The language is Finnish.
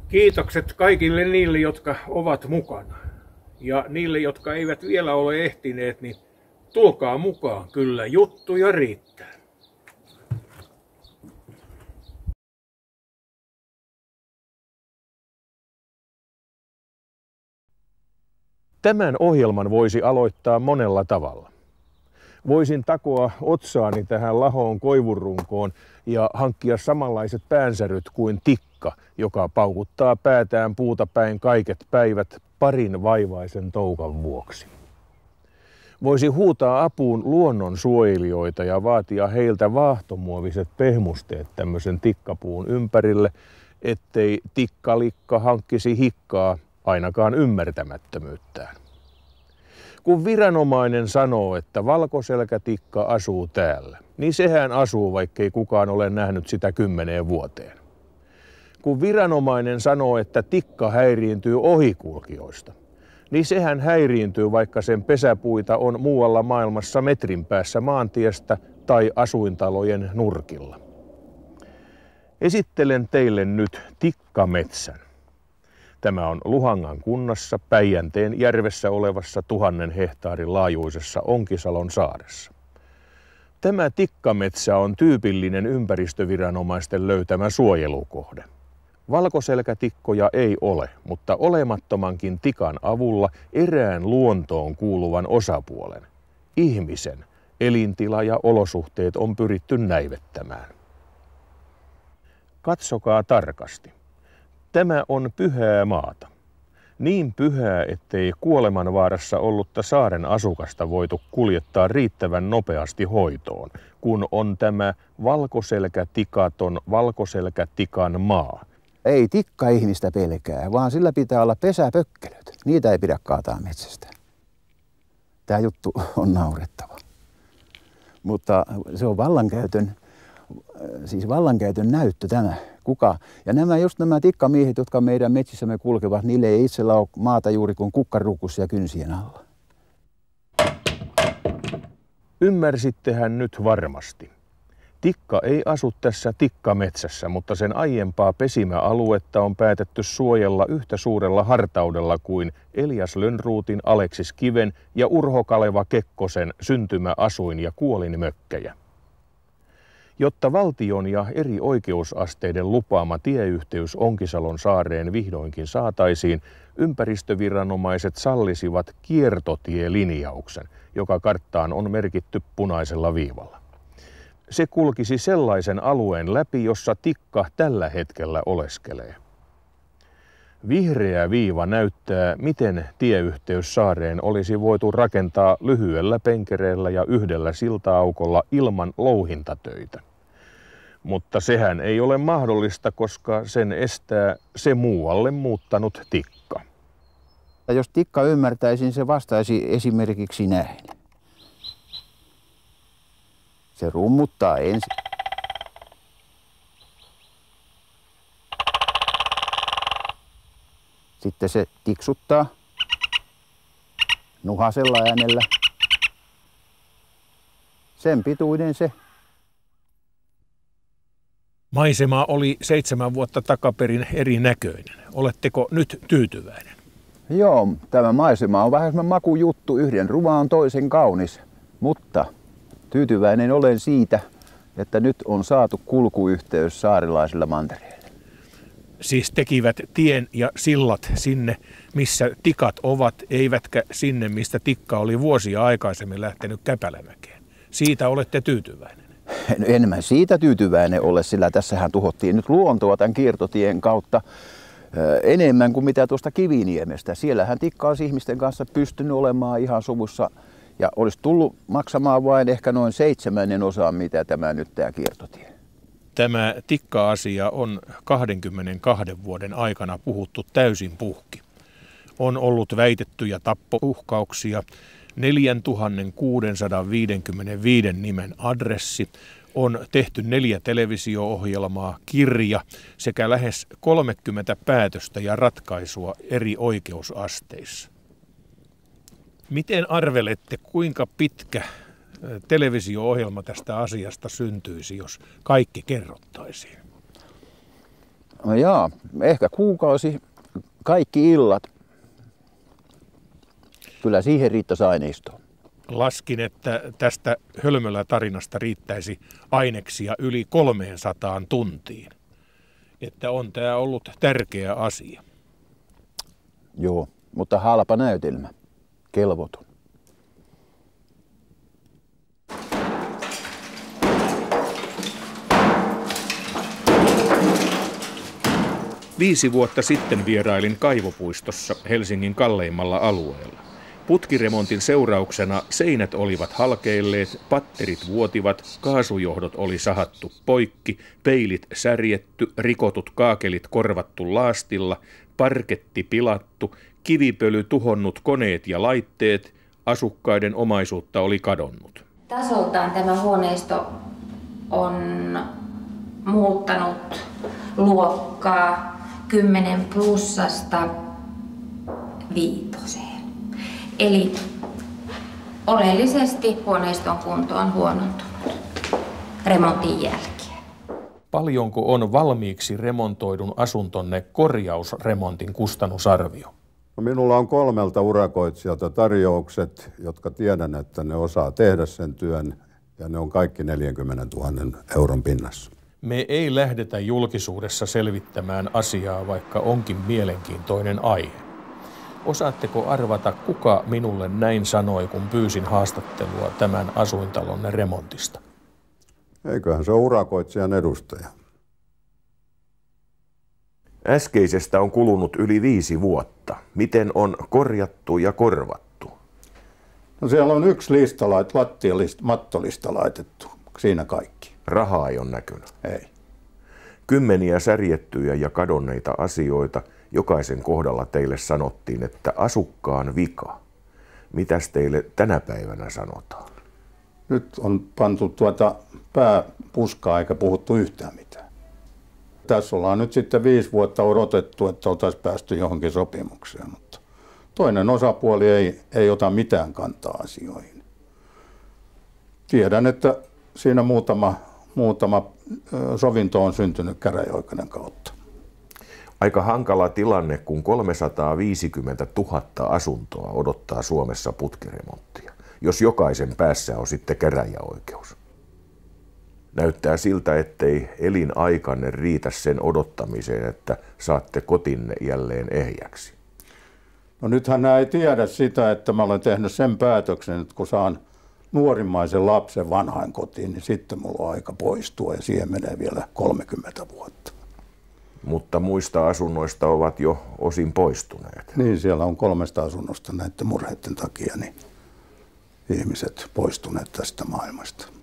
Kiitokset kaikille niille, jotka ovat mukana. Ja niille, jotka eivät vielä ole ehtineet, niin tulkaa mukaan. Kyllä juttuja riittää. Tämän ohjelman voisi aloittaa monella tavalla. Voisin takoa otsaani tähän lahoon koivurunkoon ja hankkia samanlaiset päänsäryt kuin tikka, joka paukuttaa päätään puuta päin kaiket päivät parin vaivaisen toukan vuoksi. Voisi huutaa apuun luonnonsuojelijoita ja vaatia heiltä vaahtomuoviset pehmusteet tämmöisen tikkapuun ympärille, ettei tikkalikka hankkisi hikkaa ainakaan ymmärtämättömyyttään. Kun viranomainen sanoo, että valkoselkätikka asuu täällä, niin sehän asuu, vaikkei kukaan ole nähnyt sitä 10 vuoteen. Kun viranomainen sanoo, että tikka häiriintyy ohikulkijoista, niin sehän häiriintyy, vaikka sen pesäpuita on muualla maailmassa metrin päässä maantiestä tai asuintalojen nurkilla. Esittelen teille nyt tikkametsän. Tämä on Luhangan kunnassa Päijänteen järvessä olevassa 1000 hehtaarin laajuisessa Onkisalon saaressa. Tämä tikkametsä on tyypillinen ympäristöviranomaisten löytämä suojelukohde. Valkoselkätikkoja ei ole, mutta olemattomankin tikan avulla erään luontoon kuuluvan osapuolen, ihmisen, elintila ja olosuhteet on pyritty näivettämään. Katsokaa tarkasti. Tämä on pyhää maata. Niin pyhää, ettei kuolemanvaarassa ollutta saaren asukasta voitu kuljettaa riittävän nopeasti hoitoon, kun on tämä valkoselkätikaton valkoselkätikan maa. Ei tikka ihmistä pelkää, vaan sillä pitää olla pesäpökkelöt. Niitä ei pidä kaataa metsästä. Tämä juttu on naurettava. Mutta se on vallankäytön näyttö tämä. Ja nämä tikkamiehet, jotka meidän metsissämme kulkevat, niille ei itsellä ole maata juuri kuin kukkarukussa kynsien alla. Ymmärsittehän nyt varmasti. Tikka ei asu tässä tikkametsässä, mutta sen aiempaa pesimäaluetta on päätetty suojella yhtä suurella hartaudella kuin Elias Lönnruutin, Aleksis Kiven ja Urho Kaleva Kekkosen syntymäasuin- ja kuolinmökkejä. Jotta valtion ja eri oikeusasteiden lupaama tieyhteys Onkisalon saareen vihdoinkin saataisiin, ympäristöviranomaiset sallisivat kiertotielinjauksen, joka karttaan on merkitty punaisella viivalla. Se kulkisi sellaisen alueen läpi, jossa tikka tällä hetkellä oleskelee. Vihreä viiva näyttää, miten tieyhteys saareen olisi voitu rakentaa lyhyellä penkereellä ja yhdellä silta-aukolla ilman louhintatöitä. Mutta sehän ei ole mahdollista, koska sen estää se muualle muuttanut tikka. Jos tikka ymmärtäisi, niin se vastaisi esimerkiksi näin. Se rummuttaa ensin. Sitten se tiksuttaa nuhasella äänellä. Sen pituinen se. Maisema oli 7 vuotta takaperin erinäköinen. Oletteko nyt tyytyväinen? Joo, tämä maisema on vähän semmoinen makujuttu. Yhden ruva on toisen kaunis. Mutta tyytyväinen olen siitä, että nyt on saatu kulkuyhteys saarilaisilla mantereilla. Siis tekivät tien ja sillat sinne, missä tikat ovat, eivätkä sinne, mistä tikka oli vuosia aikaisemmin lähtenyt Käpälämäkeen. Siitä olette tyytyväinen? En mä siitä tyytyväinen ole, sillä tässähän tuhottiin nyt luontoa tämän kiertotien kautta enemmän kuin mitä tuosta Kiviniemestä. Siellähän tikka olisi ihmisten kanssa pystynyt olemaan ihan sovussa ja olisi tullut maksamaan vain ehkä noin 1/7, mitä tämä nyt tämä kiertotie. Tämä tikka-asia on 22 vuoden aikana puhuttu täysin puhki. On ollut väitettyjä tappouhkauksia, 4655 nimen adressi, on tehty 4 televisio-ohjelmaa, kirja sekä lähes 30 päätöstä ja ratkaisua eri oikeusasteissa. Miten arvelette, kuinka pitkä televisio-ohjelma tästä asiasta syntyisi, jos kaikki kerrottaisiin? No jaa, ehkä kuukausi, kaikki illat. Kyllä siihen riittäisi aineistoa. Laskin, että tästä Hölmölä-tarinasta riittäisi aineksia yli 300 tuntiin. Että on tämä ollut tärkeä asia. Joo, mutta halpa näytelmä. Kelvoton. Viisi vuotta sitten vierailin kaivopuistossa Helsingin kalleimmalla alueella. Putkiremontin seurauksena seinät olivat halkeilleet, patterit vuotivat, kaasujohdot oli sahattu poikki, peilit särjetty, rikotut kaakelit korvattu laastilla, parketti pilattu, kivipöly tuhonnut koneet ja laitteet, asukkaiden omaisuutta oli kadonnut. Tasoltaan tämä huoneisto on muuttanut luokkaa 10 plussasta 5. Eli oleellisesti huoneiston kunto on huonontunut remontin jälkeen. Paljonko on valmiiksi remontoidun asuntonne korjausremontin kustannusarvio? No, minulla on 3 urakoitsijalta tarjoukset, jotka tiedän, että ne osaa tehdä sen työn, ja ne on kaikki 40 000 euron pinnassa. Me ei lähdetä julkisuudessa selvittämään asiaa, vaikka onkin mielenkiintoinen aihe. Osaatteko arvata, kuka minulle näin sanoi, kun pyysin haastattelua tämän asuintalonne remontista? Eiköhän se ole urakoitsijan edustaja. Äskeisestä on kulunut yli 5 vuotta. Miten on korjattu ja korvattu? No siellä on 1 mattolista laitettu. Siinä kaikki. Rahaa ei ole näkynyt. Ei. Kymmeniä särjettyjä ja kadonneita asioita. Jokaisen kohdalla teille sanottiin, että asukkaan vika. Mitäs teille tänä päivänä sanotaan? Nyt on pantu pää puskaa eikä puhuttu yhtään mitään. Tässä ollaan nyt sitten 5 vuotta odotettu, että oltaisiin päästy johonkin sopimukseen, mutta toinen osapuoli ei ota mitään kantaa asioihin. Tiedän, että siinä muutama sovinto on syntynyt käräjäoikeuden kautta. Aika hankala tilanne, kun 350 000 asuntoa odottaa Suomessa putkiremonttia, jos jokaisen päässä on sitten käräjäoikeus. Näyttää siltä, ettei elinaikanne riitä sen odottamiseen, että saatte kotinne jälleen ehjäksi. No nythän nämä ei tiedä sitä, että mä olen tehnyt sen päätöksen, että kun saan nuorimmaisen lapsen vanhainkotiin, niin sitten mulla on aika poistua ja siihen menee vielä 30 vuotta. Mutta muista asunnoista ovat jo osin poistuneet. Niin, siellä on 3 asunnosta näiden murheiden takia niin ihmiset poistuneet tästä maailmasta.